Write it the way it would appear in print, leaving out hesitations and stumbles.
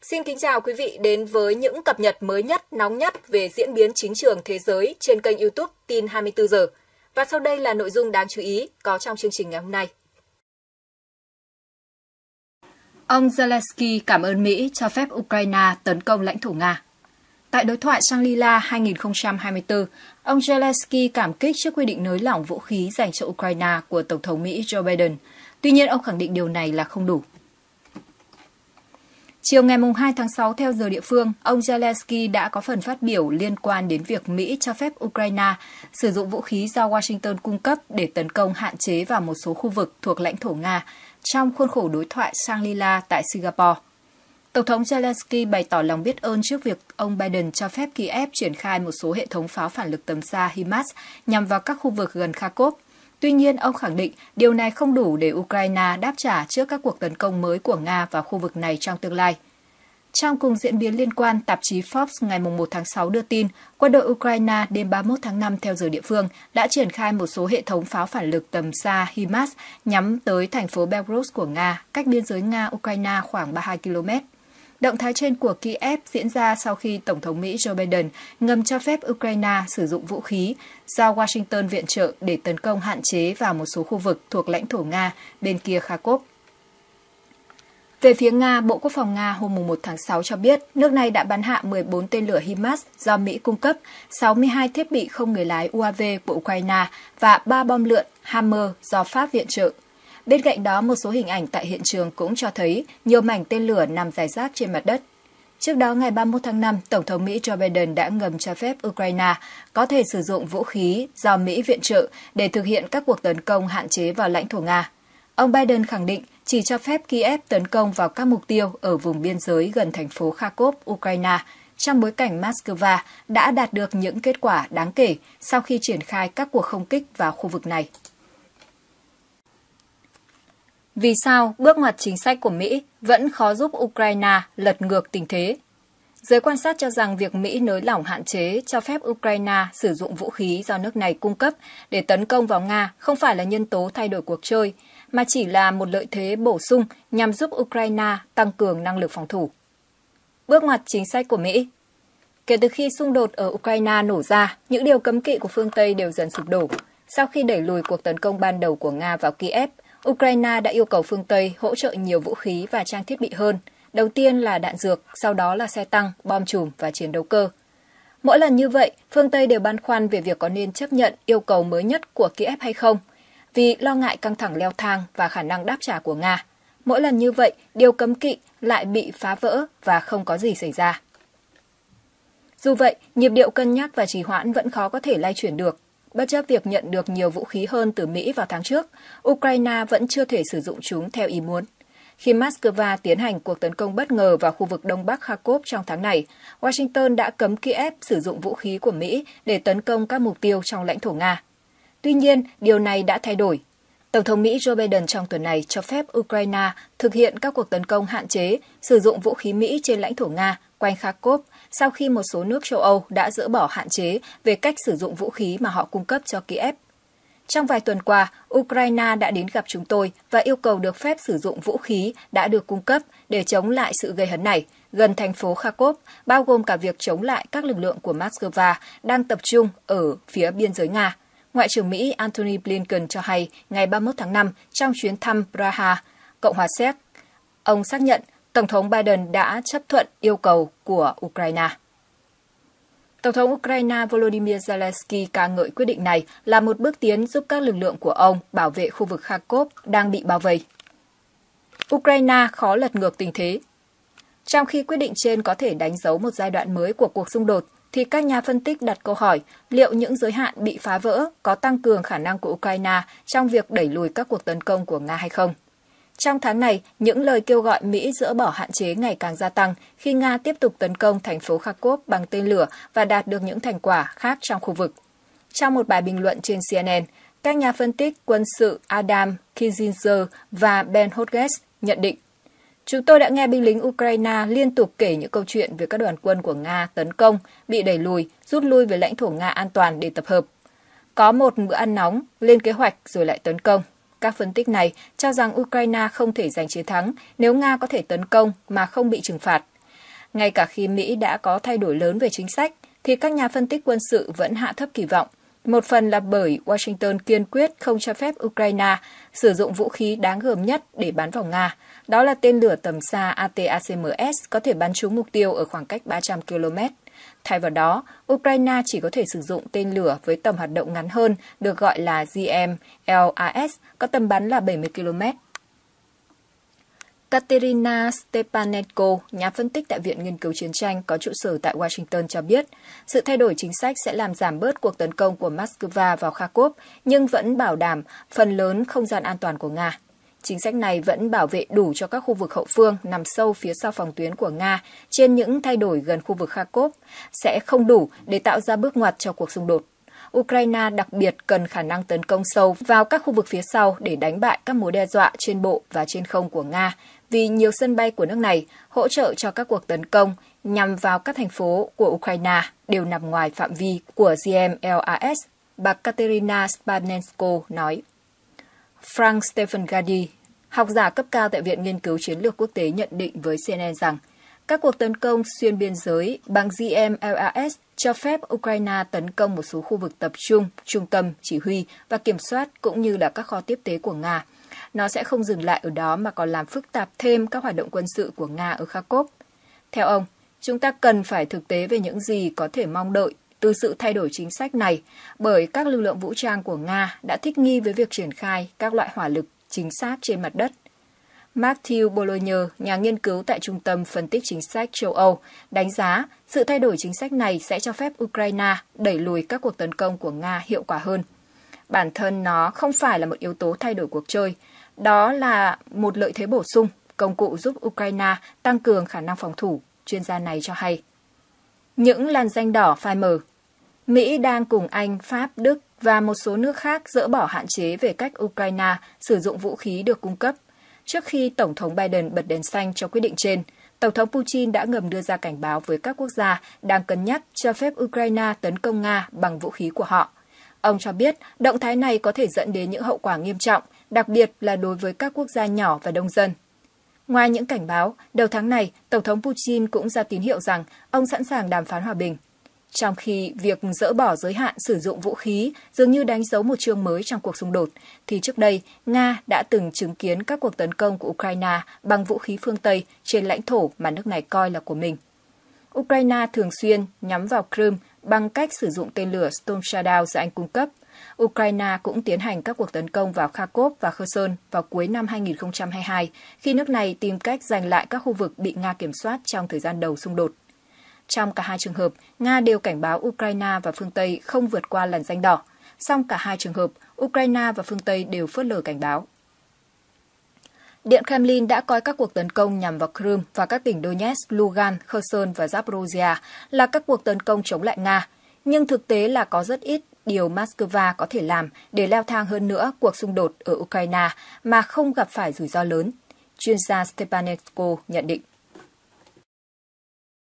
Xin kính chào quý vị đến với những cập nhật mới nhất, nóng nhất về diễn biến chính trường thế giới trên kênh YouTube Tin 24 giờ. Và sau đây là nội dung đáng chú ý có trong chương trình ngày hôm nay. Ông Zelensky cảm ơn Mỹ cho phép Ukraine tấn công lãnh thổ Nga. Tại đối thoại Shangri-La 2024, ông Zelensky cảm kích trước quyết định nới lỏng vũ khí dành cho Ukraine của Tổng thống Mỹ Joe Biden. Tuy nhiên, ông khẳng định điều này là không đủ. Chiều ngày 2 tháng 6 theo giờ địa phương, ông Zelensky đã có phần phát biểu liên quan đến việc Mỹ cho phép Ukraine sử dụng vũ khí do Washington cung cấp để tấn công hạn chế vào một số khu vực thuộc lãnh thổ Nga trong khuôn khổ đối thoại Shangri-La tại Singapore. Tổng thống Zelensky bày tỏ lòng biết ơn trước việc ông Biden cho phép Kiev triển khai một số hệ thống pháo phản lực tầm xa HIMARS nhằm vào các khu vực gần Kharkov. Tuy nhiên, ông khẳng định điều này không đủ để Ukraine đáp trả trước các cuộc tấn công mới của Nga vào khu vực này trong tương lai. Trong cùng diễn biến liên quan, tạp chí Forbes ngày 1 tháng 6 đưa tin, quân đội Ukraine đêm 31 tháng 5 theo giờ địa phương đã triển khai một số hệ thống pháo phản lực tầm xa HIMARS nhắm tới thành phố Belgorod của Nga, cách biên giới Nga-Ukraine khoảng 32 km. Động thái trên của Kiev diễn ra sau khi Tổng thống Mỹ Joe Biden ngầm cho phép Ukraine sử dụng vũ khí do Washington viện trợ để tấn công hạn chế vào một số khu vực thuộc lãnh thổ Nga bên kia Kharkov. Về phía Nga, Bộ Quốc phòng Nga hôm 1 tháng 6 cho biết nước này đã bắn hạ 14 tên lửa HIMARS do Mỹ cung cấp, 62 thiết bị không người lái UAV của Ukraine và 3 bom lượn Hammer do Pháp viện trợ. Bên cạnh đó, một số hình ảnh tại hiện trường cũng cho thấy nhiều mảnh tên lửa nằm rải rác trên mặt đất. Trước đó, ngày 31 tháng 5, Tổng thống Mỹ Joe Biden đã ngầm cho phép Ukraine có thể sử dụng vũ khí do Mỹ viện trợ để thực hiện các cuộc tấn công hạn chế vào lãnh thổ Nga. Ông Biden khẳng định chỉ cho phép Kiev tấn công vào các mục tiêu ở vùng biên giới gần thành phố Kharkov, Ukraine, trong bối cảnh Moscow đã đạt được những kết quả đáng kể sau khi triển khai các cuộc không kích vào khu vực này. Vì sao bước ngoặt chính sách của Mỹ vẫn khó giúp Ukraine lật ngược tình thế? Giới quan sát cho rằng việc Mỹ nới lỏng hạn chế cho phép Ukraine sử dụng vũ khí do nước này cung cấp để tấn công vào Nga không phải là nhân tố thay đổi cuộc chơi, mà chỉ là một lợi thế bổ sung nhằm giúp Ukraine tăng cường năng lực phòng thủ. Bước ngoặt chính sách của Mỹ. Kể từ khi xung đột ở Ukraine nổ ra, những điều cấm kỵ của phương Tây đều dần sụp đổ. Sau khi đẩy lùi cuộc tấn công ban đầu của Nga vào Kiev, Ukraine đã yêu cầu phương Tây hỗ trợ nhiều vũ khí và trang thiết bị hơn. Đầu tiên là đạn dược, sau đó là xe tăng, bom chùm và chiến đấu cơ. Mỗi lần như vậy, phương Tây đều băn khoăn về việc có nên chấp nhận yêu cầu mới nhất của Kiev hay không, vì lo ngại căng thẳng leo thang và khả năng đáp trả của Nga. Mỗi lần như vậy, điều cấm kỵ lại bị phá vỡ và không có gì xảy ra. Dù vậy, nhịp điệu cân nhắc và trì hoãn vẫn khó có thể lay chuyển được. Bất chấp việc nhận được nhiều vũ khí hơn từ Mỹ vào tháng trước, Ukraine vẫn chưa thể sử dụng chúng theo ý muốn. Khi Moscow tiến hành cuộc tấn công bất ngờ vào khu vực Đông Bắc Kharkov trong tháng này, Washington đã cấm Kiev sử dụng vũ khí của Mỹ để tấn công các mục tiêu trong lãnh thổ Nga. Tuy nhiên, điều này đã thay đổi. Tổng thống Mỹ Joe Biden trong tuần này cho phép Ukraine thực hiện các cuộc tấn công hạn chế sử dụng vũ khí Mỹ trên lãnh thổ Nga quanh Kharkov sau khi một số nước châu Âu đã dỡ bỏ hạn chế về cách sử dụng vũ khí mà họ cung cấp cho Kiev. Trong vài tuần qua, Ukraine đã đến gặp chúng tôi và yêu cầu được phép sử dụng vũ khí đã được cung cấp để chống lại sự gây hấn này gần thành phố Kharkov, bao gồm cả việc chống lại các lực lượng của Moscow đang tập trung ở phía biên giới Nga. Ngoại trưởng Mỹ Antony Blinken cho hay ngày 31 tháng 5 trong chuyến thăm Praha, Cộng hòa Séc, ông xác nhận Tổng thống Biden đã chấp thuận yêu cầu của Ukraine. Tổng thống Ukraine Volodymyr Zelensky ca ngợi quyết định này là một bước tiến giúp các lực lượng của ông bảo vệ khu vực Kharkov đang bị bao vây. Ukraine khó lật ngược tình thế. Trong khi quyết định trên có thể đánh dấu một giai đoạn mới của cuộc xung đột, thì các nhà phân tích đặt câu hỏi liệu những giới hạn bị phá vỡ có tăng cường khả năng của Ukraine trong việc đẩy lùi các cuộc tấn công của Nga hay không. Trong tháng này, những lời kêu gọi Mỹ dỡ bỏ hạn chế ngày càng gia tăng khi Nga tiếp tục tấn công thành phố Kharkov bằng tên lửa và đạt được những thành quả khác trong khu vực. Trong một bài bình luận trên CNN, các nhà phân tích quân sự Adam Kinzinger và Ben Hodges nhận định, chúng tôi đã nghe binh lính Ukraine liên tục kể những câu chuyện về các đoàn quân của Nga tấn công, bị đẩy lùi, rút lui về lãnh thổ Nga an toàn để tập hợp. Có một bữa ăn nóng, lên kế hoạch rồi lại tấn công. Các phân tích này cho rằng Ukraine không thể giành chiến thắng nếu Nga có thể tấn công mà không bị trừng phạt. Ngay cả khi Mỹ đã có thay đổi lớn về chính sách, thì các nhà phân tích quân sự vẫn hạ thấp kỳ vọng. Một phần là bởi Washington kiên quyết không cho phép Ukraine sử dụng vũ khí đáng gờm nhất để bắn vào Nga. Đó là tên lửa tầm xa ATACMS có thể bắn trúng mục tiêu ở khoảng cách 300 km. Thay vào đó, Ukraine chỉ có thể sử dụng tên lửa với tầm hoạt động ngắn hơn, được gọi là GMLRS, có tầm bắn là 70 km. Katerina Stepanenko, nhà phân tích tại Viện Nghiên cứu Chiến tranh có trụ sở tại Washington cho biết, sự thay đổi chính sách sẽ làm giảm bớt cuộc tấn công của Moscow vào Kharkov, nhưng vẫn bảo đảm phần lớn không gian an toàn của Nga. Chính sách này vẫn bảo vệ đủ cho các khu vực hậu phương nằm sâu phía sau phòng tuyến của Nga trên những thay đổi gần khu vực Kharkov, sẽ không đủ để tạo ra bước ngoặt cho cuộc xung đột. Ukraine đặc biệt cần khả năng tấn công sâu vào các khu vực phía sau để đánh bại các mối đe dọa trên bộ và trên không của Nga, vì nhiều sân bay của nước này hỗ trợ cho các cuộc tấn công nhằm vào các thành phố của Ukraine đều nằm ngoài phạm vi của GMLRS, bà Katerina Stepanenko nói. Frank Stephen Gady, học giả cấp cao tại Viện Nghiên cứu Chiến lược Quốc tế nhận định với CNN rằng các cuộc tấn công xuyên biên giới bằng GMLRS cho phép Ukraine tấn công một số khu vực tập trung, trung tâm, chỉ huy và kiểm soát cũng như là các kho tiếp tế của Nga. Nó sẽ không dừng lại ở đó mà còn làm phức tạp thêm các hoạt động quân sự của Nga ở Kharkov. Theo ông, chúng ta cần phải thực tế về những gì có thể mong đợi từ sự thay đổi chính sách này, bởi các lực lượng vũ trang của Nga đã thích nghi với việc triển khai các loại hỏa lực chính xác trên mặt đất. Matthew Bologne, nhà nghiên cứu tại Trung tâm Phân tích Chính sách châu Âu, đánh giá sự thay đổi chính sách này sẽ cho phép Ukraine đẩy lùi các cuộc tấn công của Nga hiệu quả hơn. Bản thân nó không phải là một yếu tố thay đổi cuộc chơi, đó là một lợi thế bổ sung, công cụ giúp Ukraine tăng cường khả năng phòng thủ, chuyên gia này cho hay. Những làn ranh đỏ phai mờ. Mỹ đang cùng Anh, Pháp, Đức và một số nước khác dỡ bỏ hạn chế về cách Ukraine sử dụng vũ khí được cung cấp. Trước khi Tổng thống Biden bật đèn xanh cho quyết định trên, Tổng thống Putin đã ngầm đưa ra cảnh báo với các quốc gia đang cân nhắc cho phép Ukraine tấn công Nga bằng vũ khí của họ. Ông cho biết động thái này có thể dẫn đến những hậu quả nghiêm trọng, đặc biệt là đối với các quốc gia nhỏ và đông dân. Ngoài những cảnh báo, đầu tháng này, Tổng thống Putin cũng ra tín hiệu rằng ông sẵn sàng đàm phán hòa bình. Trong khi việc dỡ bỏ giới hạn sử dụng vũ khí dường như đánh dấu một chương mới trong cuộc xung đột, thì trước đây, Nga đã từng chứng kiến các cuộc tấn công của Ukraine bằng vũ khí phương Tây trên lãnh thổ mà nước này coi là của mình. Ukraine thường xuyên nhắm vào Crimea bằng cách sử dụng tên lửa Storm Shadow do Anh cung cấp. Ukraine cũng tiến hành các cuộc tấn công vào Kharkov và Kherson vào cuối năm 2022, khi nước này tìm cách giành lại các khu vực bị Nga kiểm soát trong thời gian đầu xung đột. Trong cả hai trường hợp, Nga đều cảnh báo Ukraine và phương Tây không vượt qua làn ranh đỏ. Song cả hai trường hợp, Ukraine và phương Tây đều phớt lờ cảnh báo. Điện Kremlin đã coi các cuộc tấn công nhằm vào Crimea và các tỉnh Donetsk, Lugansk, Kherson và Zaporozhye là các cuộc tấn công chống lại Nga. Nhưng thực tế là có rất ít điều Moscow có thể làm để leo thang hơn nữa cuộc xung đột ở Ukraine mà không gặp phải rủi ro lớn, chuyên gia Stepanenko nhận định.